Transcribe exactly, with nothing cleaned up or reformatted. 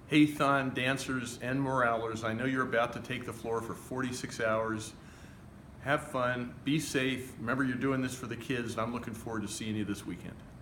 Hey THON dancers and moralers, I know you're about to take the floor for forty-six hours. Have fun, be safe. Remember, you're doing this for the kids, and I'm looking forward to seeing you this weekend.